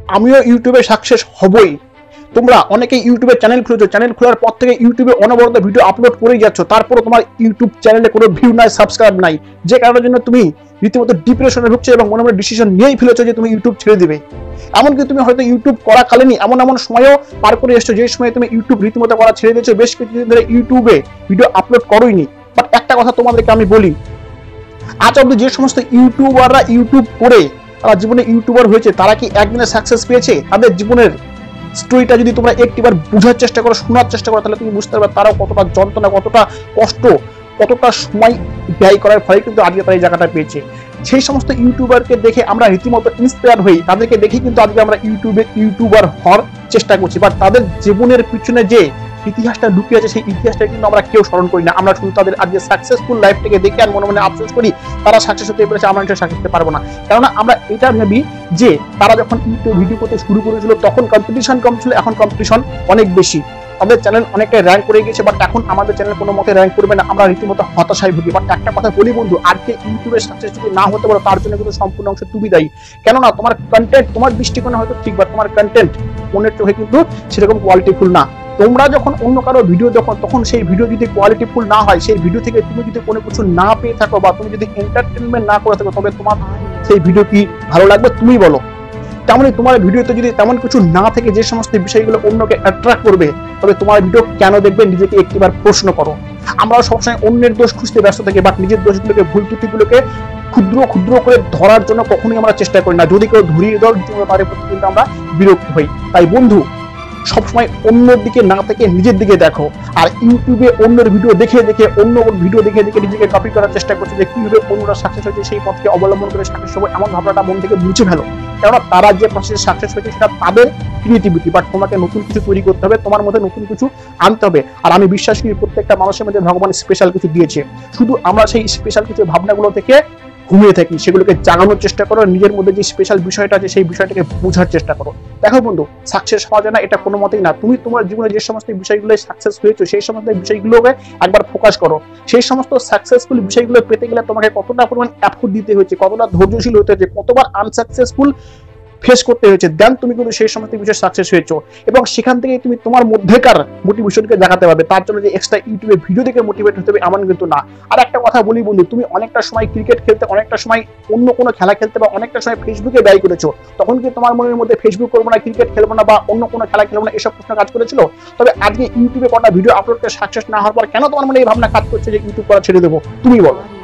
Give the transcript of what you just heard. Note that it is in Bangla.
আমিও ইউটিউবে সাকসেস হবই। তোমরা অনেকে ইউটিউবে চ্যানেল খুলেছো, চ্যানেল খোলার পর থেকে ইউটিউবে অনবরত ভিডিও আপলোড করেই যাচ্ছ, তারপরও তোমার ইউটিউব চ্যানেলে কোনো ভিউ নাই, সাবস্ক্রাইব নাই, যে কারণের জন্য তুমি রীতিমতো ডিপ্রেশনে ঢুকছো এবং মনে মনে ডিসিশন নিয়েই ফেলেছো যে তুমি ইউটিউব ছেড়ে দিবে। এমনকি তুমি হয়তো ইউটিউব করাকালীনই এমন এমন সময়ও পার করে এসছো যে সময় তুমি ইউটিউব রীতিমতো করা ছেড়ে দিয়েছো, বেশ কিছুদিন ধরে ইউটিউবে ভিডিও আপলোড করোইনি। বাট একটা কথা তোমাদেরকে আমি বলি, আজ অব্দি যে সমস্ত ইউটিউবাররা ইউটিউব করে তারা জীবনে ইউটিউবার হয়েছে, তারা কি একদিনে সাকসেস পেয়েছে? তাদের জীবনের স্টোরিটা যদি তোমরা একটিবার বোঝার চেষ্টা করো, শোনার চেষ্টা করো, তাহলে তুমি বুঝতে পারবে তারাও কতটা যন্ত্রণা, কতটা কষ্ট, কতটা সময় ব্যয় করার ফলে কিন্তু আজকে তারা এই জায়গাটা পেয়েছে। সেই সমস্ত ইউটিউবারকে দেখে আমরা রীতিমতো ইন্সপায়ার হই, তাদেরকে দেখে কিন্তু আজকে আমরা ইউটিউবার হওয়ার চেষ্টা করছি। বাট তাদের জীবনের পিছনে যে ইতিহাসটা লুকিয়ে আছে, সেই ইতিহাসটা কিন্তু আমরা কেউ স্মরণ করি না। আমরা শুধু তাদের আজকে সাকসেসফুল লাইফটাকে দেখে আর মনে মনে আফসোস করি তারা সাকসেস হতে পেরেছে, আমরা এটা সাকসেস হতে পারবো না। কেননা আমরা এটা ভাবি যে তারা যখন ইউটিউব ভিডিও করতে শুরু করেছিল তখন কম্পিটিশন কম ছিল, এখন কম্পিটিশন অনেক বেশি। তাদের চ্যানেল অনেকটা র্যাঙ্ক করে গেছে, বাট এখন আমাদের চ্যানেল কোনো মতে র্যাঙ্ক করবে না, আমরা রীতিমতো হতাশায় ভুগি। বাট একটা কথা বলি বন্ধু, আজকে ইউটিউবে সাকসেস যদি না হতে পারো তার জন্য কিন্তু সম্পূর্ণ অংশ তুমি দায়ী। কেননা তোমার কন্টেন্ট তোমার দৃষ্টিকোণে হয়তো ঠিক, বাট তোমার কন্টেন্ট অন্যের চোখে কিন্তু সেরকম কোয়ালিটিফুল না। তোমরা যখন অন্য কারো ভিডিও দেখো, তখন সেই ভিডিও যদি কোয়ালিটিফুল না হয়, সেই ভিডিও থেকে তুমি যদি কোনো কিছু না পেয়ে থাকো বা তুমি যদি এন্টারটেনমেন্ট না করে থাকো, তবে তোমার সেই ভিডিও কি ভালো লাগবে তুমি বলো? তেমনই তোমার ভিডিওতে যদি তেমন কিছু না থেকে যে সমস্ত বিষয়গুলো অন্যকে অ্যাট্রাক্ট করবে, তবে তোমার ভিডিও কেন দেখবে নিজেকে একটিবার প্রশ্ন করো। আমরা সবসময় অন্যের দোষ খুঁজতে ব্যস্ত থাকি, বাট নিজের দোষগুলোকে, ভুল ত্রুটিগুলোকে ক্ষুদ্র ক্ষুদ্র করে ধরার জন্য কখনোই আমরা চেষ্টা করি না। যদি কেউ ধরিয়ে দেওয়ার তার প্রতি কিন্তু আমরা বিরক্ত হই। তাই বন্ধু, সবসময় অন্যের দিকে না থেকে নিজের দিকে দেখো। আর ইউটিউবে অন্যের ভিডিও দেখে দেখে নিজেকে কপি করার চেষ্টা করছে যে কিভাবে অন্যরা সাকসেস হয়েছে, সেই পথকে অবলম্বন করে সাকসেস হবে, এমন ভাবনাটা মন থেকে মুছে ফেলো। কেননা তারা যে প্রসেসে সাকসেস হয়েছে সেটা তাদের ক্রিয়েটিভিটি, বাট তোমাকে নতুন কিছু তৈরি করতে হবে, তোমার মধ্যে নতুন কিছু আনতে হবে। আর আমি বিশ্বাস করি প্রত্যেকটা মানুষের মধ্যে ভগবান স্পেশাল কিছু দিয়েছে, শুধু আমরা সেই স্পেশাল কিছু ভাবনাগুলো থেকে ঘুমিয়ে থাকি, সেগুলোকে জাগানোর চেষ্টা করো, নিজের মধ্যে যে স্পেশাল বিষয়টা আছে সেই বিষয়টাকে বোঝার চেষ্টা করো। দেখো বন্ধু, সাকসেস হওয়া যায় না এটা কোনো মতেই না। তুমি তোমার জীবনে যে সমস্ত বিষয়গুলো সাকসেস হয়েছে সেই সমস্ত বিষয়গুলোকে একবার ফোকাস করো। সেই সমস্ত সাকসেসফুল বিষয়গুলো পেতে গেলে তোমাকে কতটা পরিমাণ এফোর্ট দিতে হয়েছে, কতটা ধৈর্যশীল হতে হয়েছে, কতবার আনসাকসেসফুল ফেস করতে হয়েছে, দেন তুমি কিন্তু সেই সমস্ত বিষয়ে সাকসেস হয়েছো। এবং সেখান থেকে তুমি তোমার মধ্যেকার মোটিভেশনকে দেখাতে পারবে। তার জন্য যে এক্সট্রা ইউটিউবে ভিডিও দেখে মোটিভেট হতে হবে এমন কিন্তু না। আর একটা কথা বলি বন্ধু, তুমি অনেকটা সময় ক্রিকেট খেলতে, অনেকটা সময় অন্য কোনো খেলা খেলতে বা অনেকটা সময় ফেসবুকে ব্যয় করেছো, তখন কি তোমার মনের মধ্যে ফেসবুক করবো না, ক্রিকেট খেলবো না বা অন্য কোনো খেলা খেলবো না এসব প্রশ্ন কাজ করেছিল? তবে আজকে ইউটিউবে কটা ভিডিও আপলোড করে সাকসেস না হওয়ার পর কেন তোমার মনে এই ভাবনা কাজ করছে যে ইউটিউব করা ছেড়ে দেবো? তুমি বলো।